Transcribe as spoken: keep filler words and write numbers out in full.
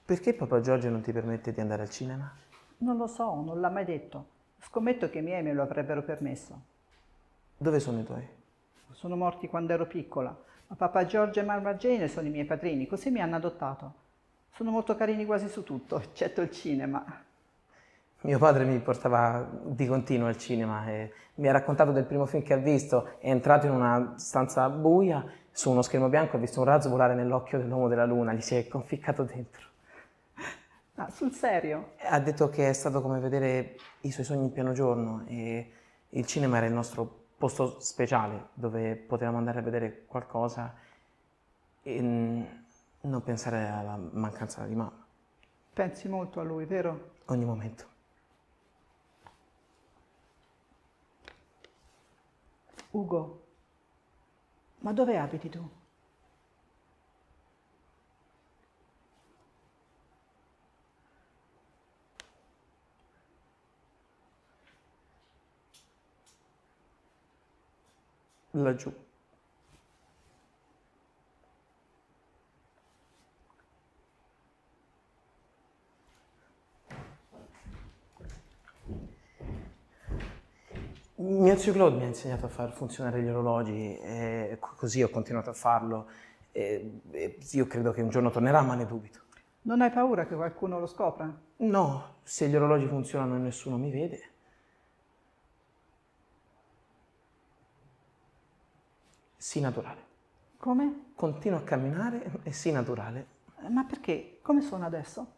Perché papà Giorgio non ti permette di andare al cinema? Non lo so, non l'ha mai detto. Scommetto che i miei me lo avrebbero permesso. Dove sono i tuoi? Sono morti quando ero piccola, ma papà Giorgio e mamma Jane sono i miei padrini, così mi hanno adottato. Sono molto carini quasi su tutto, eccetto il cinema. Mio padre mi portava di continuo al cinema e mi ha raccontato del primo film che ha visto. È entrato in una stanza buia, su uno schermo bianco, ha visto un razzo volare nell'occhio dell'uomo della luna, gli si è conficcato dentro. Ah, sul serio? Ha detto che è stato come vedere i suoi sogni in pieno giorno e il cinema era il nostro posto speciale dove potevamo andare a vedere qualcosa e non pensare alla mancanza di mamma. Pensi molto a lui, vero? Ogni momento. Ugo, ma dove abiti tu? Laggiù. Mio zio Claude mi ha insegnato a far funzionare gli orologi e così ho continuato a farlo. E, e io credo che un giorno tornerà, ma ne dubito. Non hai paura che qualcuno lo scopra? No, se gli orologi funzionano e nessuno mi vede. Sii naturale. Come? Continua a camminare e sii naturale. Ma perché? Come sono adesso?